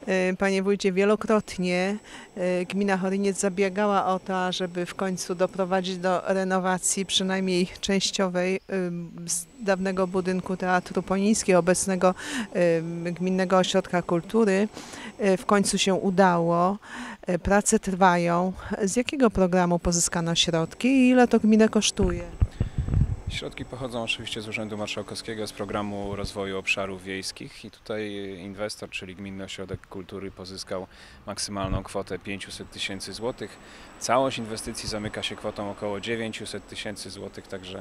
Panie wójcie, wielokrotnie gmina Choryniec zabiegała o to, żeby w końcu doprowadzić do renowacji przynajmniej częściowej z dawnego budynku Teatru Ponińskiego, obecnego Gminnego Ośrodka Kultury. W końcu się udało. Prace trwają. Z jakiego programu pozyskano środki i ile to gminę kosztuje? Środki pochodzą oczywiście z Urzędu Marszałkowskiego, z Programu Rozwoju Obszarów Wiejskich i tutaj inwestor, czyli Gminny Ośrodek Kultury, pozyskał maksymalną kwotę 500 tysięcy złotych. Całość inwestycji zamyka się kwotą około 900 tysięcy złotych, także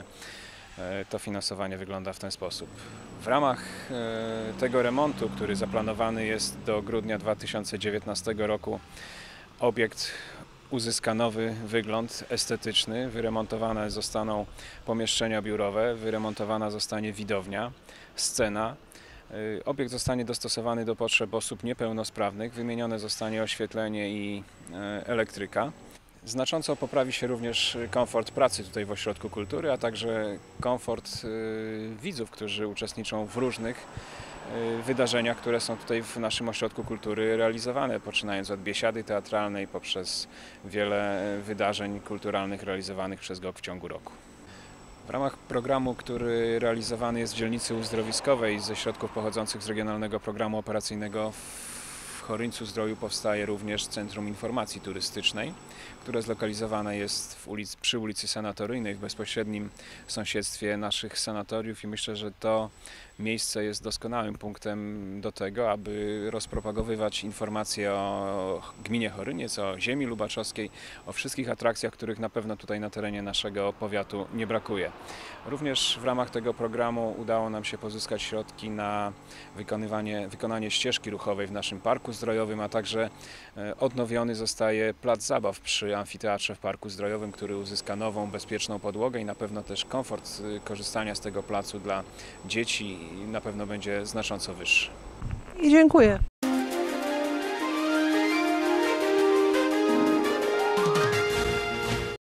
to finansowanie wygląda w ten sposób. W ramach tego remontu, który zaplanowany jest do grudnia 2019 roku, obiekt uzyska nowy wygląd estetyczny, wyremontowane zostaną pomieszczenia biurowe, wyremontowana zostanie widownia, scena. Obiekt zostanie dostosowany do potrzeb osób niepełnosprawnych, wymienione zostanie oświetlenie i elektryka. Znacząco poprawi się również komfort pracy tutaj w Ośrodku Kultury, a także komfort widzów, którzy uczestniczą w różnych wydarzeniach, które są tutaj w naszym Ośrodku Kultury realizowane, poczynając od biesiady teatralnej poprzez wiele wydarzeń kulturalnych realizowanych przez GOK w ciągu roku. W ramach programu, który realizowany jest w dzielnicy uzdrowiskowej ze środków pochodzących z Regionalnego Programu Operacyjnego w Choryńcu-Zdroju powstaje również Centrum Informacji Turystycznej, które zlokalizowane jest przy ulicy Sanatoryjnej w bezpośrednim sąsiedztwie naszych sanatoriów i myślę, że to miejsce jest doskonałym punktem do tego, aby rozpropagowywać informacje o gminie Choryniec, o ziemi lubaczowskiej, o wszystkich atrakcjach, których na pewno tutaj na terenie naszego powiatu nie brakuje. Również w ramach tego programu udało nam się pozyskać środki na wykonanie ścieżki ruchowej w naszym parku zdrojowym, a także odnowiony zostaje plac zabaw przy amfiteatrze w parku zdrojowym, który uzyska nową, bezpieczną podłogę i na pewno też komfort korzystania z tego placu dla dzieci na pewno będzie znacząco wyższy. I dziękuję.